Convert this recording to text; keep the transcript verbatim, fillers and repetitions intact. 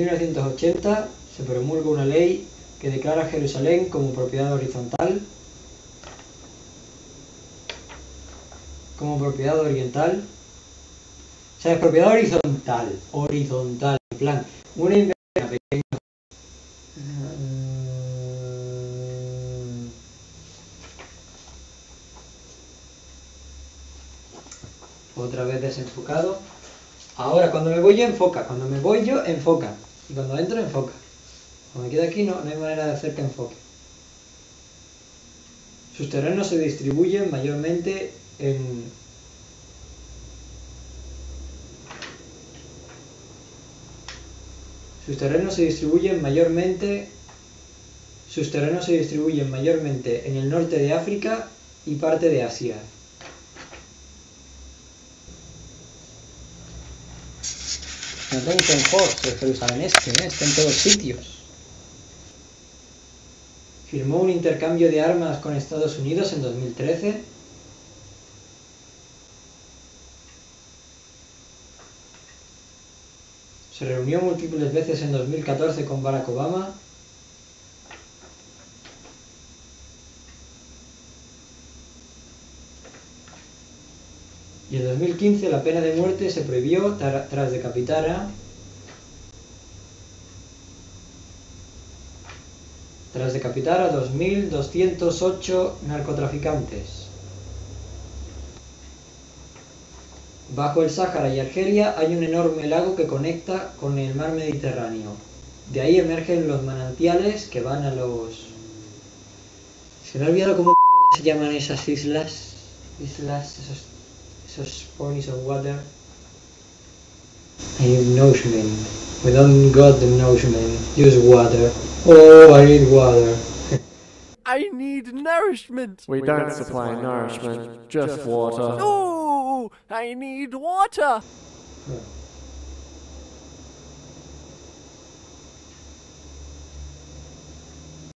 mil novecientos ochenta se promulga una ley que declara Jerusalén como propiedad horizontal, como propiedad oriental, o sea, es propiedad horizontal, horizontal, en plan, una inversión pequeña. Otra vez desenfocado. Ahora, cuando me voy yo, enfoca. Cuando me voy yo, enfoca. Y cuando entro, enfoca. Cuando me quedo aquí, no, no hay manera de hacer que enfoque. Sus terrenos se distribuyen mayormente en... Sus terrenos se distribuyen mayormente... Sus terrenos se distribuyen mayormente en el norte de África y parte de Asia. No tengo en Fox, de Jerusalén Este, ¿eh? Está en todos sitios. Firmó un intercambio de armas con Estados Unidos en dos mil trece. Se reunió múltiples veces en dos mil catorce con Barack Obama. Y en dos mil quince la pena de muerte se prohibió tras decapitar a... tras decapitar a dos mil doscientos ocho narcotraficantes. Bajo el Sáhara y Argelia hay un enorme lago que conecta con el mar Mediterráneo. De ahí emergen los manantiales que van a los... Se me ha olvidado cómo se llaman esas islas. Islas, esos... esos bodies of water. I need nourishment. We don't got the nourishment. Use water. Oh, I need water. I need nourishment. We don't supply nourishment, just water. Oh, I need water. Yeah.